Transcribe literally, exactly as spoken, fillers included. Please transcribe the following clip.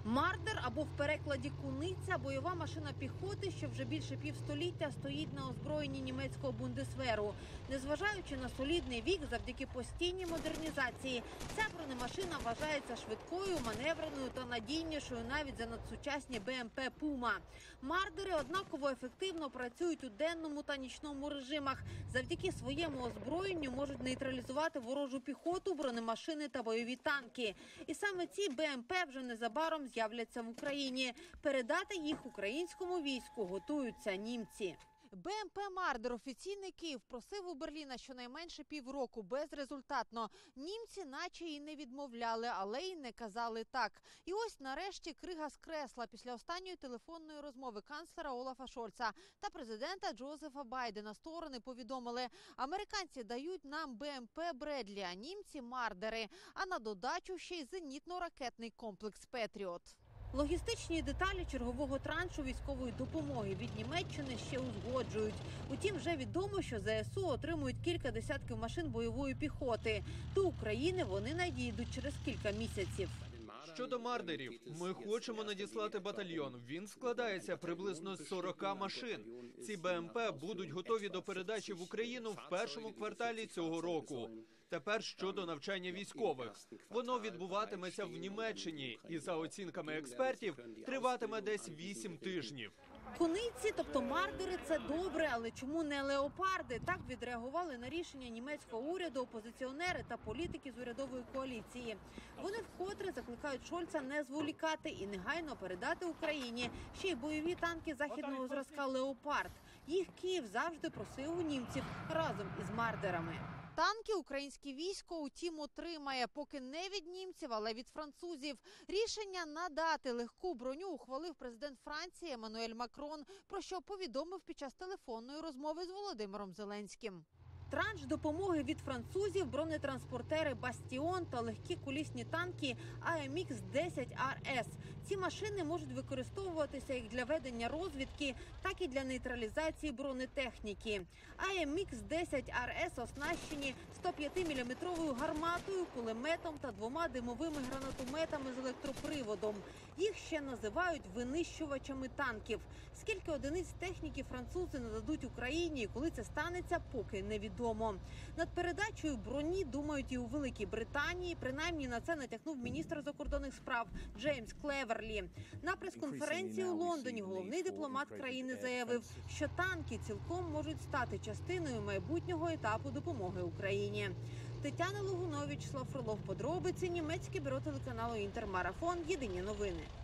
Мардер або в перекладі куниця – бойова машина піхоти, що вже більше півстоліття стоїть на озброєнні німецького бундесверу. Незважаючи на солідний вік, завдяки постійній модернізації, ця бронемашина вважається швидкою, маневреною та надійнішою навіть за надсучасні Б М П «Пума». Мардери однаково ефективно працюють у денному та нічному режимах. Завдяки своєму озброєнню можуть нейтралізувати ворожу піхоту, бронемашини та бойові танки. І саме ці Б М П вже незабаром з'являться в Україні. Передати їх українському війську готуються німці. Б М П «Мардер» офіційний Київ просив у Берліна щонайменше півроку, безрезультатно. Німці наче і не відмовляли, але й не казали так. І ось нарешті крига з кресла після останньої телефонної розмови канцлера Олафа Шольца та президента Джозефа Байдена. Сторони повідомили, американці дають нам Б М П «Бредлі», а німці – «Мардери», а на додачу ще й зенітно-ракетний комплекс «Петріот». Логістичні деталі чергового траншу військової допомоги від Німеччини ще узгоджують. Утім, вже відомо, що З С У отримують кілька десятків машин бойової піхоти. До України вони надійдуть через кілька місяців. Щодо «Мардерів», ми хочемо надіслати батальйон. Він складається приблизно з сорока машин. Ці Б М П будуть готові до передачі в Україну в першому кварталі цього року. Тепер щодо навчання військових. Воно відбуватиметься в Німеччині і, за оцінками експертів, триватиме десь вісім тижнів. Куниці, тобто «Мардери» – це добре, але чому не «Леопарди»? Так відреагували на рішення німецького уряду опозиціонери та політики з урядової коаліції. Вони вкотре закликають Шольца не зволікати і негайно передати Україні ще й бойові танки західного зразка «Леопард». Їх Київ завжди просив у німців разом із «Мардерами». Танки українське військо, утім, отримає, поки не від німців, але від французів. Рішення надати легку броню ухвалив президент Франції Еммануель Макрон, про що повідомив під час телефонної розмови з Володимиром Зеленським. Транш допомоги від французів – бронетранспортери «Бастіон» та легкі кулісні танки А М Х десять Р С. Ці машини можуть використовуватися як для ведення розвідки, так і для нейтралізації бронетехніки. А М Х десять Р С оснащені сто п'ятиміліметровою гарматою, кулеметом та двома димовими гранатометами з електроприводом. Їх ще називають винищувачами танків. Скільки одиниць техніки французи нададуть Україні і коли це станеться, поки невідомо. Над передачею броні думають і у Великій Британії. Принаймні на це натякнув міністр закордонних справ Джеймс Клеверлі. На прес-конференції у Лондоні головний дипломат країни заявив, що танки цілком можуть стати частиною майбутнього етапу допомоги Україні. Тетяна Логунович, Слав Фролов, подробиці, німецьке бюро телеканалу «Інтермарафон», єдині новини.